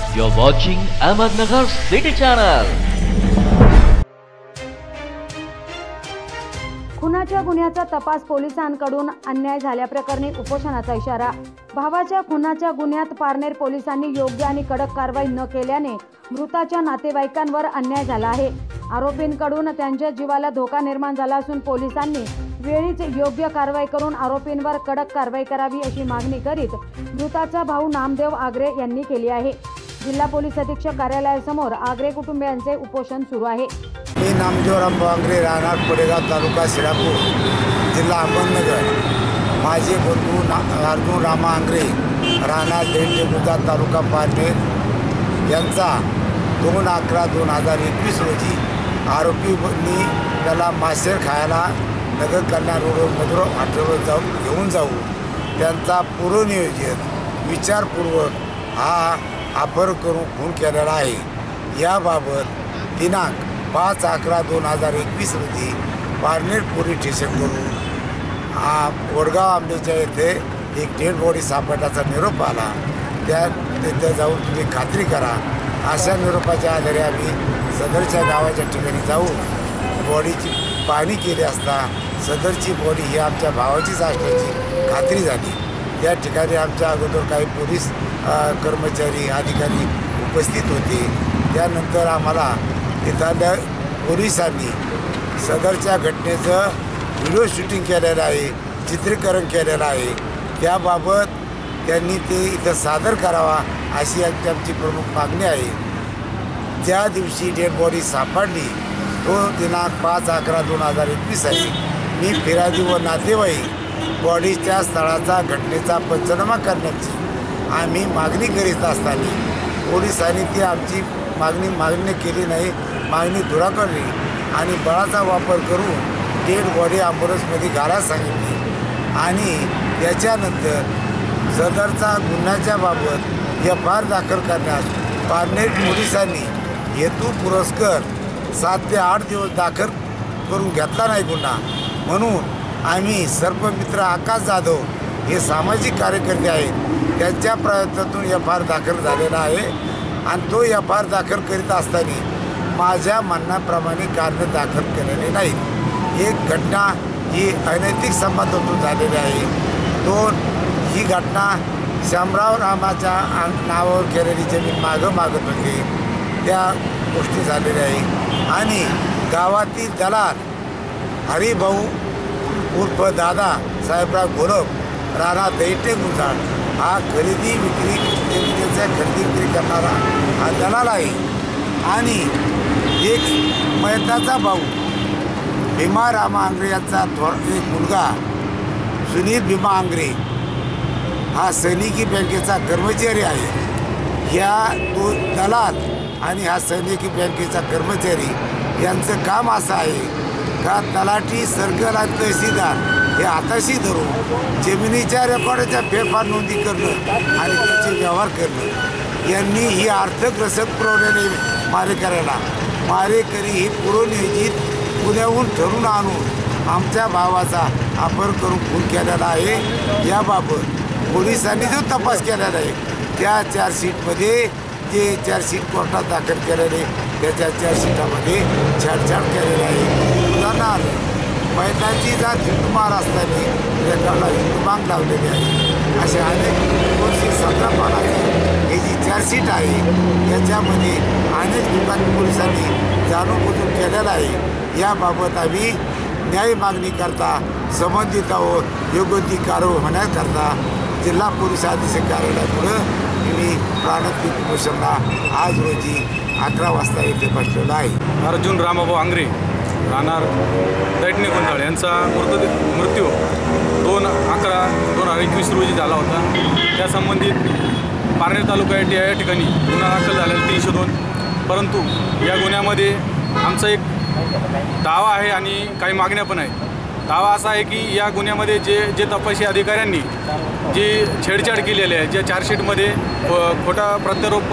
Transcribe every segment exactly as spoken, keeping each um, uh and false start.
You're watching Ahmednagar City Channel. खुनाच्या गुन्ह्याचा तपास पोलिसांकडून अन्याय झाल्याप्रकरणी उपोषणाचा इशारा. भावाच्या खुनाच्या गुन्ह्यात पारनेर पोलिसांनी योग्य आणि कडक कारवाई न केल्याने मृताच्या नातेवाईकांवर अन्याय झाला आहे. आरोपींकडून त्यांच्या जीवाला धोका निर्माण झाला असून पोलिसांनी वेळीच योग्य कारवाई करून आरोपींवर कडक कारवाई करावी अशी मागणी करीत मृताचा भाऊ नामदेव आगरे यांनी केली आहे. जिल्हा पोलीस अधीक्षक कार्यालयासमोर आगरे कुटुंबियांचे उपोषण सुरू आहे. मी नामदेव रामभाऊ आगरे, राहणार पडेगाव, तालुका शिरापूर, जिल्हा अहमदनगर. माझे बंधू अर्जुन रामा आगरे, राहणार देंडेगुदा, तालुका पारनेर यांचा दोन अकरा दोन हजार एकवीस रोजी आरोपींनी त्याला मासेर खायला नगर कल्याण रोड मधुर हॉटेलवर जाऊन घेऊन जाऊ त्यांचा पूर्वनियोजित विचारपूर्वक हा अपहरण करून खून केलेला आहे. याबाबत दिनांक पाच अकरा दोन हजार एकवीस रोजी पारनेर पोलीस स्टेशनवरून वडगाव आंबेच्या येथे एक डेड बॉडी सापडण्याचा निरोप आला. त्या तिथे जाऊन तुम्ही खात्री करा अशा निरोपाच्या आधारे आम्ही सदरच्या गावाच्या ठिकाणी जाऊन बॉडीची पाहणी केली असता सदरची बॉडी ही आमच्या भावाचीच असल्याची खात्री झाली. या ठिकाणी आमच्या अगोदर काही पोलीस कर्मचारी अधिकारी उपस्थित होते. त्यानंतर आम्हाला तिथल्या पोलिसांनी सदरच्या घटनेचं व्हिडिओ शूटिंग केलेलं आहे, चित्रीकरण केलेलं आहे. त्याबाबत त्यांनी ते इथं सादर करावा अशी आमची प्रमुख मागणी आहे. ज्या दिवशी डेड बॉडी सापडली तो दिनांक पाच अकरा दोन हजार एकवीस आहे. मी फिर्यादी व नातेवाईक बॉडीच्या स्थळाचा घटनेचा पंचनामा करण्याची आम्ही मागणी करीत असताना पोलिसांनी ती आमची मागणी मागणी केली नाही, मागणी धुराकडली आणि बळाचा वापर करून डेड बॉडी ॲम्ब्युलन्समध्ये घालायला सांगितली. आणि त्याच्यानंतर सदरचा गुन्ह्याच्या बाबत एफ आय आर दाखल करण्यास पारनेर पोलिसांनी हेतू पुरस्कर सात ते आठ दिवस दाखल करून घेतला नाही गुन्हा. म्हणून आम्ही सर्पमित्र आकाश जाधव हे सामाजिक कार्यकर्ते आहेत, त्यांच्या प्रयत्नातून एफ आय आर दाखल झालेला आहे. आणि तो एफ आय आर दाखल करीत असताना माझ्या म्हणण्याप्रमाणे कारण दाखल केलेले नाहीत. एक घटना ही अनैतिक संबंधातून झालेली आहे. दोन ही घटना शामराव रामाच्या नावावर केलेली जमीन मागं मागत होते त्या गोष्टी झालेल्या आहे. आणि गावातील दलाल हरिभाऊ उर्फ दादा साहेबराव घोलप, राणा दैटे गुंजाळ हा खरेदी विक्री जमिनीचा खरेदी विक्री करणारा हा दलाल आहे. आणि एक मयताचा भाऊ भीमा रामा आंग्रे यांचा थोर एक मुलगा सुनील भीमा आंग्रे हा सैनिकी बँकेचा कर्मचारी आहे. या तो दलाल आणि हा सैनिकी बँकेचा कर्मचारी यांचं काम असं आहे का तलाठी, सर्कल आणि तहसीलदार हे हाताशी धरून जमिनीच्या रेकॉर्डाच्या फेरफार नोंदी करणं आणि त्याचे व्यवहार करणं यांनी ही आर्थिक रसद पुरवलेली मारेकऱ्याला मारेकरी ही पूर्वनियोजित पुण्याहून ठरून आणून आमच्या भावाचा अपहरण करून खून केलेला आहे. याबाबत पोलिसांनी जो तपास केलेला आहे त्या चार्जशीटमध्ये जे चार्जशीट कोर्टात दाखल केलेले त्याच्या चार्जशीटामध्ये छाडछाड केलेली आहे. उदाहरणार्थ मैदानाची जात हिंदुमार असताना रेकॉर्डला हिंदुमांग लावलेली आहे. असे अनेक दोनशे सतरा पानाची ही जी चार्जशीट आहे याच्यामध्ये अनेक ठिकाणी पोलिसांनी जाणूनबुजून केलेला आहे. याबाबत आम्ही न्याय मागणी करता संबंधित आहोत. योग्य ती कारवाई होण्याकरता जिल्हा पोलीस अधीक्षक कार्यालयापुढं मी प्राणत्विक उपोषणला आज रोजी अकरा वाजता येथे बसलेला आहे. अर्जुन रामभाऊ आंगरे, राहणार दैटणे गुंजाळ यांचा मृत मृत्यू दोन अकरा दोन हजार एकवीस रोजी झाला होता. त्या संबंधित पारनेर तालुका या ठिकाणी गुन्हा दाखल झालेला तीनशे दोन. परंतु या गुन्ह्यामध्ये आमचा एक दावा आहे आणि काही मागण्या पण आहेत. दावा असा आहे की या गुन्ह्यामध्ये जे जे तपासी अधिकाऱ्यांनी जी छेडछाड केलेली आहे, ज्या चार्जशीटमध्ये खोटा प्रत्यारोप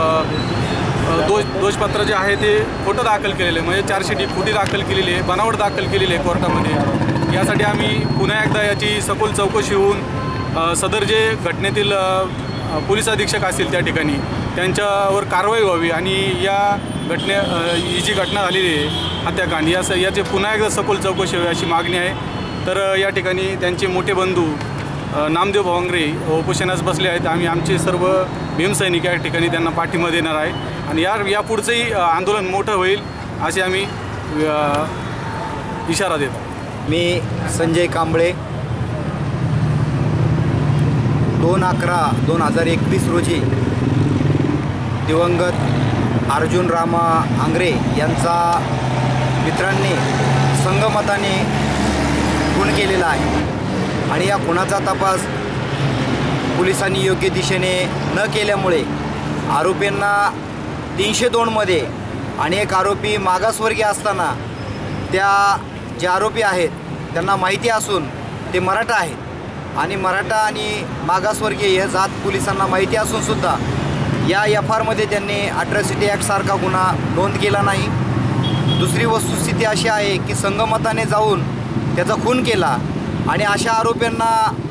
दोष दोषपत्र जे आहे ते खोटं दाखल केलेलं आहे, म्हणजे चार्जशीट ही खोटी दाखल केलेली आहे, बनावट दाखल केलेली आहे कोर्टामध्ये. यासाठी आम्ही पुन्हा एकदा याची सखोल चौकशी होऊन सदर जे घटनेतील पोलीस अधीक्षक असतील त्या ठिकाणी त्यांच्यावर कारवाई व्हावी आणि या घटने ही जी घटना झालेली आहे हत्याकांड या याचे पुन्हा एकदा सखोल चौकशी व्हावी अशी मागणी आहे। तर या ठिकाणी त्यांचे मोठे बंधू नामदेव भावंगरे उपोषणास बसले आहेत। आम्ही आमचे सर्व भीमसैनिक या ठिकाणी त्यांना पाठिंबा देणार आहे आणि या यापुढचंही आंदोलन मोठं होईल असे आम्ही इशारा देतो। मी संजय कांबळे दोन अकरा दोन हजार एकवीस रोजी दिवंगत अर्जुन रामा आंग्रे यांचा मित्रांनी संगमताने खून केलेला आहे आणि या खुनाचा तपास पोलिसांनी योग्य दिशेने न केल्यामुळे आरोपींना तीनशे दोनमध्ये आणि एक आरोपी मागासवर्गीय असताना त्या जे आरोपी आहेत त्यांना माहिती असून ते मराठा आहेत आणि मराठा आणि मागासवर्गीय हे जात पोलिसांना माहिती असूनसुद्धा या एफ आरमध्ये त्यांनी अट्रॉसिटी ॲक्टसारखा गुन्हा नोंद केला नाही। दुसरी वस्तुस्थिती अशी आहे की संगमताने जाऊन त्याचा खून केला आणि अशा आरोपींना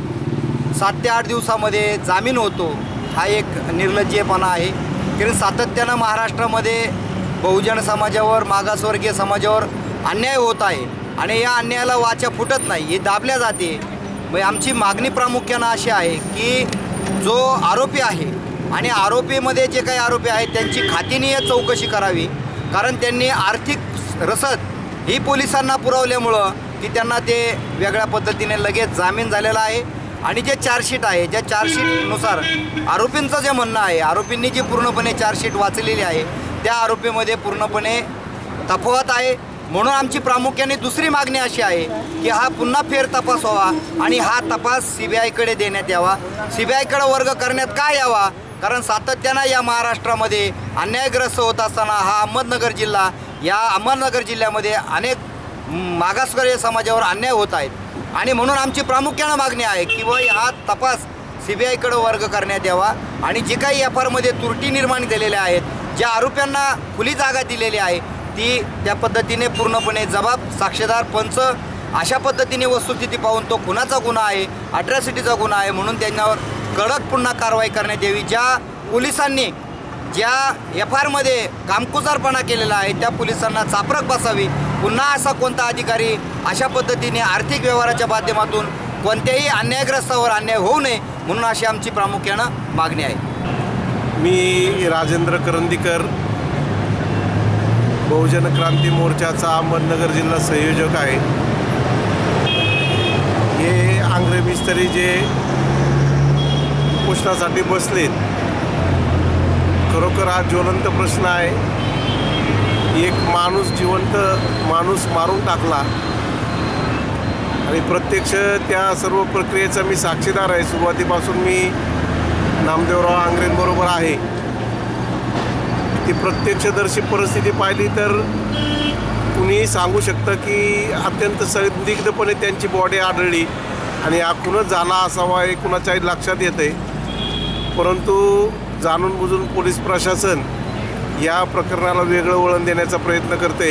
सात ते आठ दिवसामध्ये जामीन होतो, हा एक निर्लज्जपणा आहे। कारण सातत्यानं महाराष्ट्रामध्ये बहुजन समाजावर मागासवर्गीय समाजावर अन्याय होत आहे आणि या अन्यायाला वाचा फुटत नाही, हे दाबल्या जाते। मग आमची मागणी प्रामुख्यानं अशी आहे की जो आरोपी आहे आणि आरोपीमध्ये जे काही आरोपी आहेत त्यांची खातिनीय चौकशी करावी, कारण त्यांनी आर्थिक रसद ही पोलिसांना पुरवल्यामुळं की त्यांना ते वेगळ्या पद्धतीने लगेच जामीन झालेला आहे। आणि जे चार्जशीट आहे ज्या चार्जशीटनुसार आरोपींचं जे म्हणणं आहे, आरोपींनी जी पूर्णपणे चार्जशीट वाचलेली आहे त्या आरोपीमध्ये पूर्णपणे तफावत आहे। म्हणून आमची प्रामुख्याने दुसरी मागणी अशी आहे की हा पुन्हा फेर तपास व्हावा आणि हा तपास सी बी आयकडे देण्यात यावा, सी बी आयकडे वर्ग करण्यात का यावा, कारण सातत्यानं या महाराष्ट्रामध्ये अन्यायग्रस्त होत असताना हा अहमदनगर जिल्हा या अहमदनगर जिल्ह्यामध्ये अनेक मागासवर्गीय समाजावर अन्याय होत आहेत आणि म्हणून आमची प्रामुख्यानं मागणी आहे की व हा तपास सी बी आयकडे वर्ग करण्यात यावा आणि जे काही एफ आरमध्ये त्रुटी निर्माण झालेल्या आहेत, ज्या आरोप्यांना खुली जागा दिलेली आहे ती त्या पद्धतीने पूर्णपणे जबाब साक्षीदार पंच अशा पद्धतीने वस्तुस्थिती पाहून तो खुनाचा गुन्हा आहे, अट्रॉसिटीचा गुन्हा आहे, म्हणून त्यांच्यावर कडक पुन्हा कारवाई करण्यात यावी। ज्या पोलिसांनी ज्या एफ आरमध्ये कामकुजारपणा केलेला आहे त्या पोलिसांना चापरक बसावी। पुन्हा असा कोणता अधिकारी अशा पद्धतीने आर्थिक व्यवहाराच्या माध्यमातून कोणत्याही अन्यायग्रस्तावर अन्याय होऊ नये म्हणून अशी आमची प्रामुख्यानं मागणी आहे। मी राजेंद्र करंदीकर बहुजन क्रांती मोर्चाचा अहमदनगर जिल्हा संयोजक आहे। हे आंग्रे मिस्त्री जे उपोषणासाठी बसलेत, खरोखर हा ज्वलंत प्रश्न आहे। एक माणूस जिवंत माणूस मारून टाकला आणि प्रत्यक्ष त्या सर्व प्रक्रियेचा मी साक्षीदार आहे। सुरुवातीपासून मी नामदेवराव आंग्रेंबरोबर आहे। ती प्रत्यक्षदर्शी परिस्थिती पाहिली तर कुणीही सांगू शकतं की अत्यंत संदिग्धपणे त्यांची बॉडी आढळली आणि हा खूनच झाला असावा हे कुणाच्याही लक्षात येते। परंतु जाणून बुजून पोलीस प्रशासन या प्रकरणाला वेगळं वळण देण्याचा प्रयत्न करते,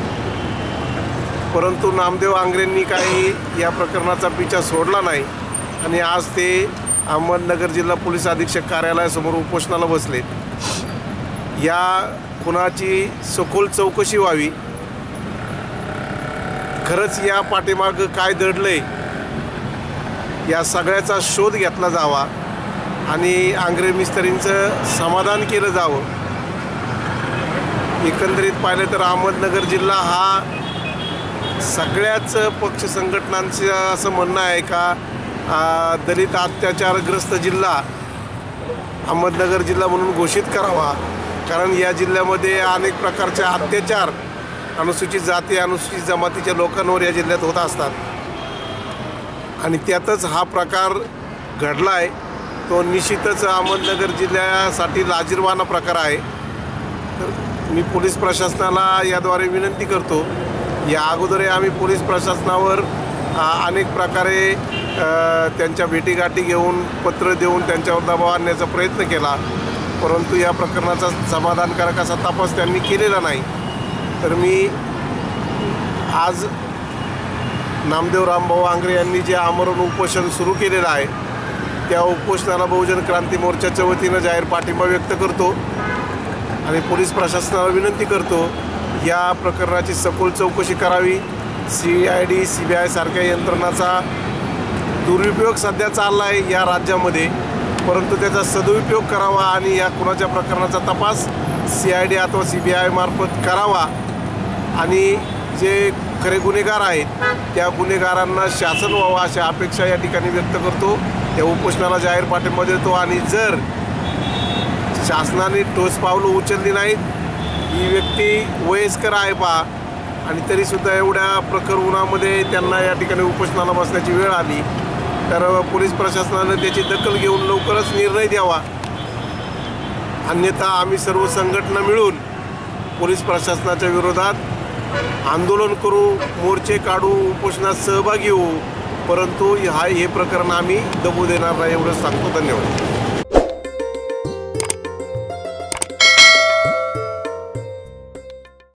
परंतु नामदेव आंग्रेंनी काही या प्रकरणाचा पिछा सोडला नाही आणि आज ते अहमदनगर जिल्हा पोलीस अधीक्षक कार्यालयासमोर उपोषणाला बसलेत। या खुनाची सखोल चौकशी व्हावी, खरंच या पाठीमागं काय दडलंय या सगळ्याचा शोध घेतला जावा आणि आंग्रे मिस्त्रींचं समाधान केलं जावं। एकंदरीत पाहिलं तर अहमदनगर जिल्हा हा सगळ्याच पक्ष संघटनांचं असं म्हणणं आहे का दलित अत्याचारग्रस्त जिल्हा अहमदनगर जिल्हा म्हणून घोषित करावा, कारण या जिल्ह्यामध्ये अनेक प्रकारचे अत्याचार अनुसूचित जाती अनुसूचित जमातीच्या लोकांवर या जिल्ह्यात होत असतात आणि त्यातच हा प्रकार घडला आहे। तो निश्चितच अहमदनगर जिल्ह्यासाठी लाजिरवाणा प्रकार आहे। तर मी पोलीस प्रशासनाला याद्वारे विनंती करतो, या अगोदरही आम्ही पोलीस प्रशासनावर अनेक प्रकारे त्यांच्या भेटीगाठी घेऊन पत्र देऊन त्यांच्यावर दबाव आणण्याचा प्रयत्न केला, परंतु या प्रकरणाचा समाधानकारक असा तपास त्यांनी केलेला नाही। तर मी आज नामदेव रामभाऊ आंग्रे यांनी जे आमरण उपोषण सुरू केलेलं आहे त्या उपोषणाला बहुजन क्रांती मोर्चाच्या वतीनं जाहीर पाठिंबा व्यक्त करतो आणि पोलीस प्रशासनाला विनंती करतो या प्रकरणाची सखोल चौकशी करावी। C I D C B I सारख्या यंत्रणाचा दुरुपयोग सध्या चालला आहे या राज्यामध्ये, परंतु त्याचा सदुपयोग करावा आणि या खुनाच्या प्रकरणाचा तपास सी आय डी अथवा सी बी आय मार्फत करावा आणि जे खरे गुन्हेगार आहेत त्या गुन्हेगारांना शासन व्हावं अशा अपेक्षा या ठिकाणी व्यक्त करतो। त्या उपोषणाला जाहीर पाठिंबा देतो आणि जर शासनाने ठोस पावलं उचलली नाहीत, ही व्यक्ती वयस्कर आहे पा आणि तरीसुद्धा एवढ्या प्रखर उन्हामध्ये त्यांना या ठिकाणी उपोषणाला बसण्याची वेळ आली, तर पोलीस प्रशासनानं त्याची दखल घेऊन लवकरच निर्णय द्यावा, अन्यथा आम्ही सर्व संघटना मिळून पोलीस प्रशासनाच्या विरोधात आंदोलन करू, मोर्चे काढू, उपोषणात सहभागी होऊ, परंतु हा हे प्रकरण आम्ही दबू देणार नाही एवढंच सांगतो। धन्यवाद।